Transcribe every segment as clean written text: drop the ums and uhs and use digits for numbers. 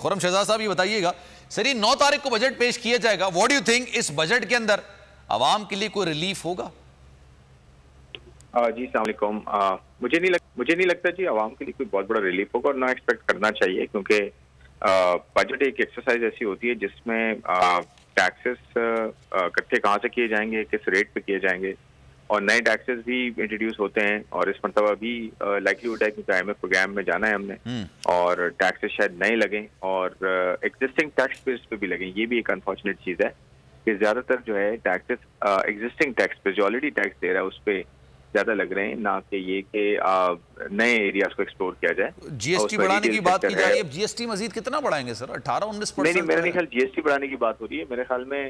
खुर्रम शहजाद साहब ये बताइएगा, सर ये 9 तारीख को बजट पेश किया जाएगा, व्हाट डू यू थिंक इस बजट के अंदर आवाम के लिए कोई रिलीफ होगा? जी अस्सलाम वालेकुम। मुझे नहीं लगता जी आवाम के लिए कोई बहुत बड़ा रिलीफ होगा और ना एक्सपेक्ट करना चाहिए, क्योंकि बजट एक एक्सरसाइज ऐसी होती है जिसमें टैक्सेस इकट्ठे कहाँ से किए जाएंगे, किस रेट पे किए जाएंगे, और नए टैक्सेस भी इंट्रोड्यूस होते हैं। और इस मरतबा भी लाइक्लीहुड है कि IMF प्रोग्राम में जाना है हमने, और टैक्सेस शायद नए लगें और एग्जिस्टिंग टैक्स बेस पे भी लगें। ये भी एक अनफॉर्चुनेट चीज़ है कि ज़्यादातर जो है टैक्सेस एग्जिस्टिंग टैक्स पे जो ऑलरेडी टैक्स दे रहा है उस पर ज्यादा लग रहे हैं, ना कि ये कि नए एरियाज को एक्सप्लोर किया जाए। जीएसटी बढ़ाने की बात की जा रही है, जीएसटी मजीद कितना बढ़ाएंगे सर? 18-19%? नहीं, मेरे ख्याल जीएसटी बढ़ाने की बात हो रही है। मेरे ख्याल में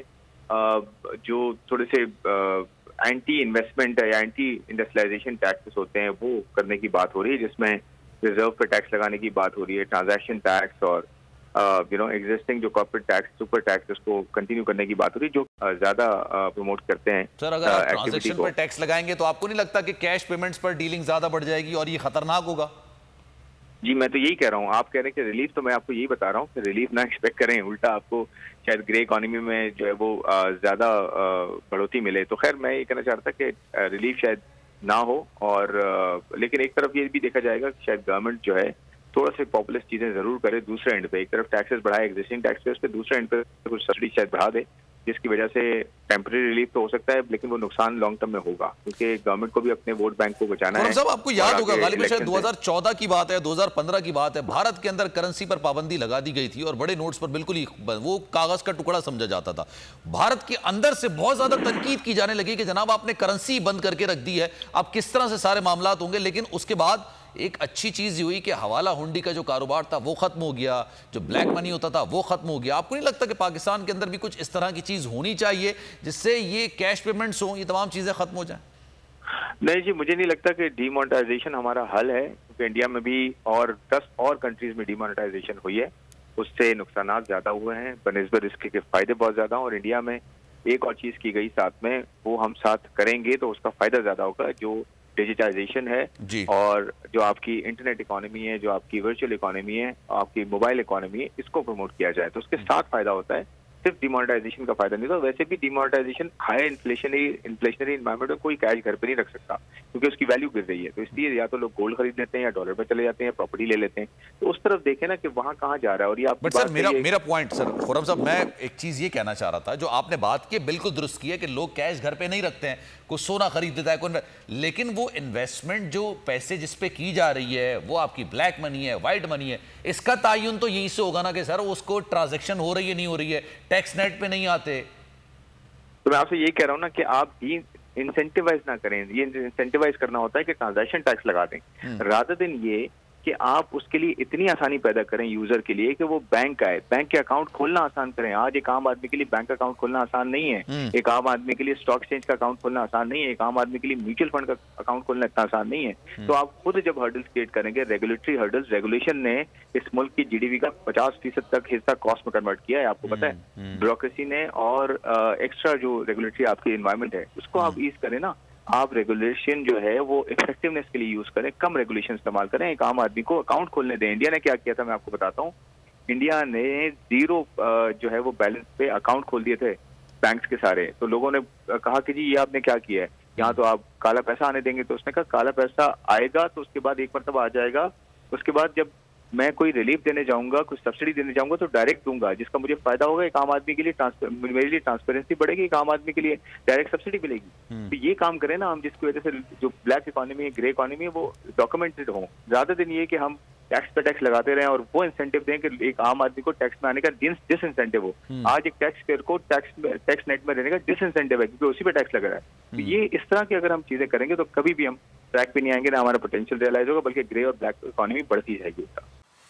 जो थोड़े से एंटी इन्वेस्टमेंट या एंटी इंडस्ट्रियलाइजेशन टैक्सेस होते हैं वो करने की बात हो रही है, जिसमें रिजर्व पे टैक्स लगाने की बात हो रही है, ट्रांजैक्शन टैक्स और एग्जिस्टिंग जो कॉर्पोरेट टैक्स, सुपर टैक्स, उसको कंटिन्यू करने की बात हो रही है, जो ज्यादा प्रमोट करते हैं। सर अगर आप ट्रांजैक्शन पर टैक्स लगाएंगे तो आपको नहीं लगता कि कैश पेमेंट्स पर डीलिंग ज्यादा बढ़ जाएगी और ये खतरनाक होगा? जी मैं तो यही कह रहा हूँ। आप कह रहे हैं कि रिलीफ, तो मैं आपको यही बता रहा हूँ कि रिलीफ ना एक्सपेक्ट करें, उल्टा आपको शायद ग्रे इकोनॉमी में जो है वो ज्यादा बढ़ोतरी मिले। तो खैर मैं ये कहना चाहता कि रिलीफ शायद ना हो, और लेकिन एक तरफ ये भी देखा जाएगा कि शायद गवर्नमेंट जो है थोड़ा सा पॉपुलर चीजें जरूर करे। दूसरे एंड पे एक तरफ टैक्सेस बढ़ाए एग्जिस्टिंग टैक्स बेस पे, दूसरे एंड पे कुछ सब्सिडी शायद बढ़ा दे, जिसकी वजह से टेम्परेरी रिलीफ तो हो सकता है, लेकिन वो नुकसान लॉन्ग टर्म में होगा, क्योंकि गवर्नमेंट को भी अपने वोट बैंक को बचाना है। साहब आपको याद होगा गालिबा शायद 2014 की बात है, 2015 की बात है, भारत के अंदर करेंसी पर पाबंदी लगा दी गई थी और बड़े नोट्स पर बिल्कुल ही वो कागज का टुकड़ा समझा जाता था। भारत के अंदर से बहुत ज्यादा तनकीद की जाने लगी कि जनाब आपने करेंसी बंद करके रख दी है, अब किस तरह से सारे मामलात होंगे। लेकिन उसके बाद एक अच्छी चीज हुई कि हवाला हुंडी का जो कारोबार था वो खत्म हो गया, जो ब्लैक मनी होता था वो खत्म हो गया। आपको नहीं लगता कि पाकिस्तान के अंदर भी कुछ इस तरह की चीज होनी चाहिए जिससे ये कैश पेमेंट्स हो, ये तमाम चीजें खत्म हो जाएं? नहीं जी, मुझे नहीं लगता कि डीमोनेटाइजेशन हमारा हल है, क्योंकि इंडिया में भी और 10 और कंट्रीज में डीमोनेटाइजेशन हुई है, उससे नुकसान ज्यादा हुए हैं बनस्बत इसके के फायदे बहुत ज्यादा। और इंडिया में एक और चीज की गई साथ में, वो हम साथ करेंगे तो उसका फायदा ज्यादा होगा, जो डिजिटाइजेशन है और जो आपकी इंटरनेट इकोनॉमी है, जो आपकी वर्चुअल इकोनॉमी है, आपकी मोबाइल इकोनॉमी है, इसको प्रमोट किया जाए तो उसके साथ फायदा होता है। सिर्फ डिमोनेटाइजेशन का फायदा नहीं था। वैसे भी डिमोनेटाइजेशन हाई इन्फ्लेशनरी एनवायरमेंट में कोई कैश घर पे नहीं रख सकता, क्योंकि उसकी वैल्यू गिर रही है। तो इसलिए या तो लोग गोल्ड खरीद लेते हैं या डॉलर पे चले जाते हैं, प्रॉपर्टी ले लेते हैं। तो उस तरफ देखें ना कि वहां कहाँ जा रहा है। और ये बट सर मेरा पॉइंट सर खुर्रम साहब, मैं एक चीज ये कहना चाह रहा था, जो आपने बात की बिल्कुल दुरुस्त की है कि लोग कैश घर पे नहीं रखते हैं, कुछ सोना खरीद देता है कोई, लेकिन वो इन्वेस्टमेंट जो पैसे जिस पे की जा रही है वो आपकी ब्लैक मनी है, व्हाइट मनी है, इसका तायुन तो यही से होगा ना कि सर उसको ट्रांजैक्शन हो रही है नहीं हो रही है, टैक्स नेट पे नहीं आते। तो मैं आपसे यही कह रहा हूँ ना कि आप भी इंसेंटिवाइज ना करें। ये इंसेंटिवाइज करना होता है कि ट्रांजैक्शन टैक्स लगा दें, रादर देन ये कि आप उसके लिए इतनी आसानी पैदा करें यूजर के लिए कि वो बैंक आए, बैंक के अकाउंट खोलना आसान करें। आज एक आम आदमी के लिए बैंक अकाउंट खोलना आसान नहीं है, एक आम आदमी के लिए स्टॉक एक्सचेंज का अकाउंट खोलना आसान नहीं है, एक आम आदमी के लिए म्यूचुअल फंड का अकाउंट खोलना इतना आसान नहीं है। तो आप खुद जब हर्डल्स क्रिएट करेंगे, रेगुलेटरी हर्डल्स, रेगुलेशन ने इस मुल्क की जीडीपी का 50% तक हिस्सा कॉस्ट में कन्वर्ट किया है, आपको पता है, ब्यूरोक्रेसी ने। और एक्स्ट्रा जो रेगुलेटरी आपकी एनवायरमेंट है उसको आप ईज करें ना। आप रेगुलेशन जो है वो इफेक्टिवनेस के लिए यूज करें, कम रेगुलेशन इस्तेमाल करें, एक आम आदमी को अकाउंट खोलने दें। इंडिया ने क्या किया था मैं आपको बताता हूँ। इंडिया ने 0 जो है वो बैलेंस पे अकाउंट खोल दिए थे बैंक्स के सारे। तो लोगों ने कहा कि जी ये आपने क्या किया है, यहाँ तो आप काला पैसा आने देंगे। तो उसने कहा काला पैसा आएगा तो उसके बाद एक मरतबा आ जाएगा, उसके बाद जब मैं कोई रिलीफ देने जाऊंगा, कुछ सब्सिडी देने जाऊंगा तो डायरेक्ट दूंगा, जिसका मुझे फायदा होगा। एक आम आदमी के लिए मेरे लिए ट्रांसपेरेंसी बढ़ेगी, एक आम आदमी के लिए डायरेक्ट सब्सिडी मिलेगी। तो ये काम करें ना हम, जिसकी वजह से जो ब्लैक इकोनॉमी है, ग्रे इकोनॉमी है, वो डॉक्यूमेंटेड हो। ज्यादा दिन ये कि हम टैक्स पे टैक्स लगाते रहे और वो इंसेंटिव दें कि एक आम आदमी को टैक्स में आने का डिस इंसेंटिव हो। आज एक टैक्स पेयर को टैक्स नेट में रहने का डिस इंसेंटिव है, क्योंकि उसी पे टैक्स लग रहा है। तो ये इस तरह की अगर हम चीजें करेंगे तो कभी भी हम ट्रैक पे नहीं आएंगे, ना हमारा पोटेंशियल रियलाइज होगा, बल्कि ग्रे और ब्लैक इकोनॉमी बढ़ती जाएगी। उसका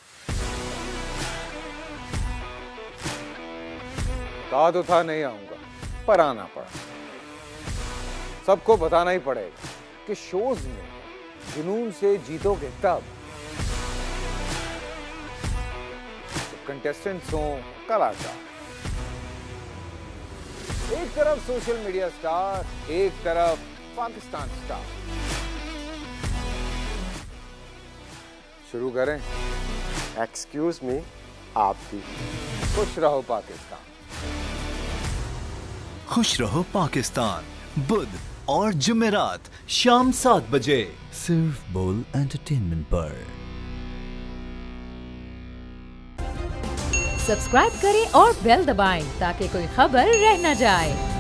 कहा तो था नहीं आऊंगा, पर आना पड़ा। सबको बताना ही पड़ेगा कि शोज में जुनून से जीतोगे तब कंटेस्टेंट्स हों कलाकार। एक तरफ सोशल मीडिया स्टार, एक तरफ पाकिस्तान स्टार। शुरू करें। एक्सक्यूज मी, आप भी। खुश रहो पाकिस्तान। खुश रहो पाकिस्तान, बुध और जुमेरात शाम 7 बजे सिर्फ बोल एंटरटेनमेंट पर। सब्सक्राइब करें और बेल दबाएं ताकि कोई खबर रह न जाए।